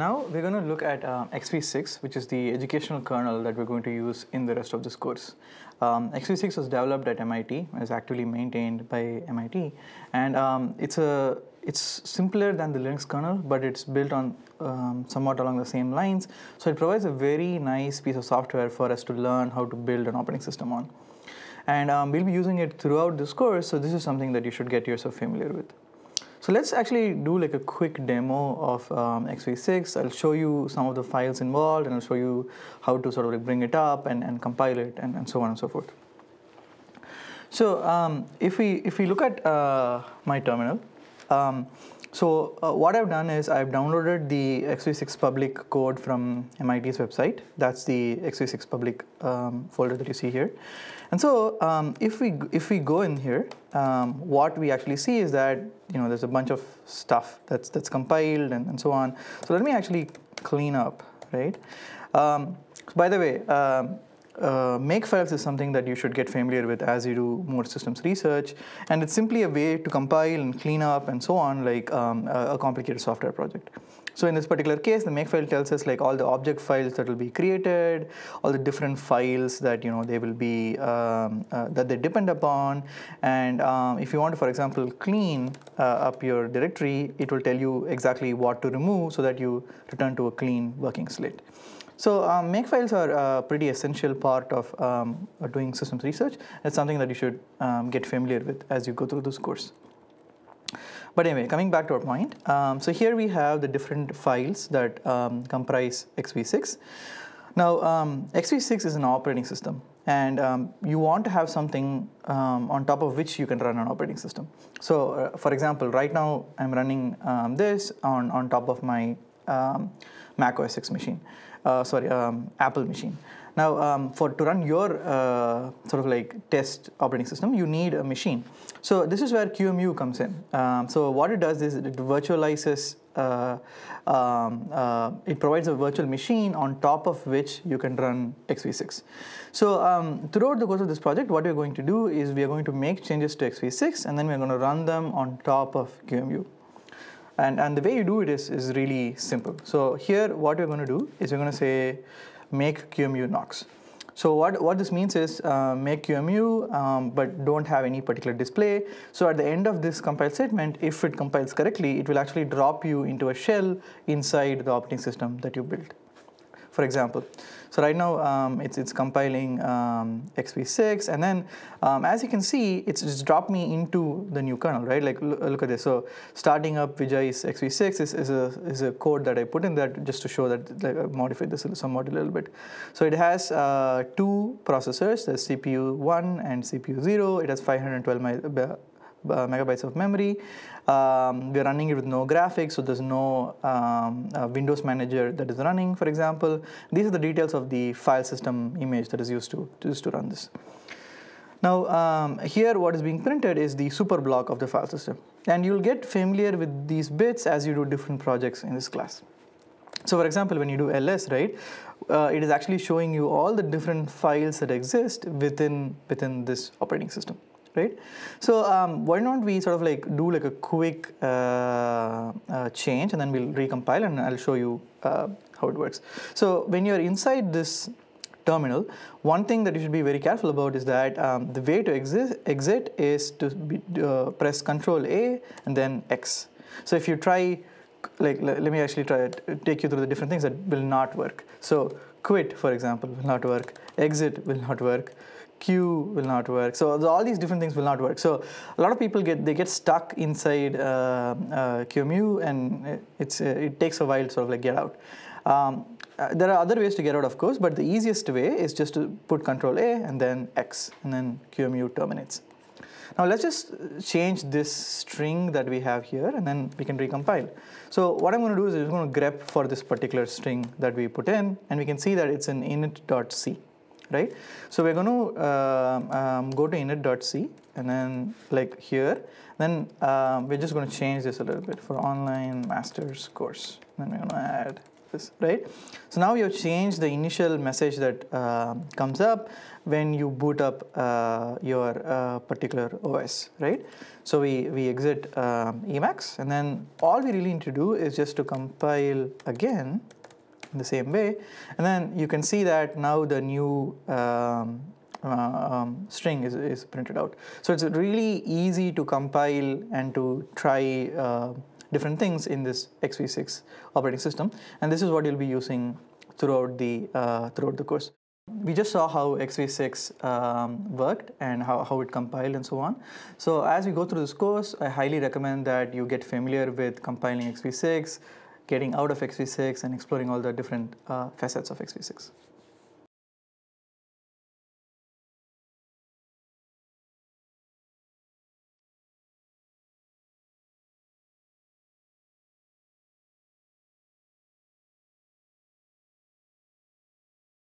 now we're going to look at Xv6, which is the educational kernel that we're going to use in the rest of this course. Xv6 was developed at MIT, is actively maintained by MIT, and it's simpler than the Linux kernel, but it's built on somewhat along the same lines. So it provides a very nice piece of software for us to learn how to build an operating system on. And we'll be using it throughout this course, so this is something that you should get yourself familiar with. So let's actually do like a quick demo of Xv6. I'll show you some of the files involved, and I'll show you how to sort of like bring it up and compile it, and so on and so forth. So if we look at my terminal, what I've done is I've downloaded the Xv6 public code from MIT's website. That's the Xv6 public folder that you see here. And so if we go in here, what we actually see is that there's a bunch of stuff that's compiled and so on. So let me actually clean up, right? So by the way, makefiles is something that you should get familiar with as you do more systems research, and it's simply a way to compile and clean up and so on, like a complicated software project. So in this particular case, the makefile tells us like all the object files that will be created, all the different files that they will be that they depend upon, and if you want to, for example, clean up your directory, it will tell you exactly what to remove so that you return to a clean working slate. So makefiles are a pretty essential part of doing systems research. It's something that you should get familiar with as you go through this course. But anyway, coming back to our point, so here we have the different files that comprise Xv6. Now, Xv6 is an operating system, and you want to have something on top of which you can run an operating system. So, for example, right now I'm running this on top of my Mac OS X machine. Apple machine. Now, to run your sort of like test operating system, you need a machine. So this is where QEMU comes in. So what it does is it virtualizes, it provides a virtual machine on top of which you can run Xv6. So throughout the course of this project, what we're going to do is we are going to make changes to Xv6, and then we're going to run them on top of QEMU. And the way you do it is really simple. So here, what we're going to do is we're going to say make QEMU Knox. So what this means is make QEMU, but don't have any particular display. So at the end of this compile statement, if it compiles correctly, it will actually drop you into a shell inside the operating system that you built. For example, so right now it's compiling Xv6, and then as you can see, it's just dropped me into the new kernel, right? Like look at this. So starting up Vijay's Xv6 is a code that I put in that just to show that, like, I modified this somewhat a little bit. So it has two processors, there's CPU 1 and CPU 0. It has 512 megabytes of memory. We're running it with no graphics, so there's no Windows manager that is running, for example. These are the details of the file system image that is used to run this. Now, here what is being printed is the super block of the file system, and you'll get familiar with these bits as you do different projects in this class. So for example, when you do ls, right, it is actually showing you all the different files that exist within this operating system. Right, so why don't we sort of like do like a quick change, and then we'll recompile, and I'll show you how it works. So when you're inside this terminal, one thing that you should be very careful about is that the way to exit is to press Control A and then X. So if you try, like, let me actually try to take you through the different things that will not work. So quit, for example, will not work. Exit will not work. Q will not work. So all these different things will not work. So a lot of people get stuck inside QEMU, and it takes a while to sort of like get out. There are other ways to get out, of course, but the easiest way is just to put Control A and then X, and then QEMU terminates. Now let's just change this string that we have here, and then we can recompile. So what I'm going to do is I'm going to grep for this particular string that we put in, and we can see that it's in init.c. Right? So we're going to go to init.c, and then like here, then we're just going to change this a little bit for online masters course. Then we're going to add this, right? So now you have changed the initial message that comes up when you boot up your particular OS, right? So we exit Emacs, and then all we really need to do is just to compile again in the same way, and then you can see that now the new string is printed out. So it's really easy to compile and to try different things in this Xv6 operating system, and this is what you'll be using throughout the course. We just saw how Xv6 worked and how it compiled and so on. So as we go through this course, I highly recommend that you get familiar with compiling Xv6, getting out of Xv6, and exploring all the different facets of Xv6.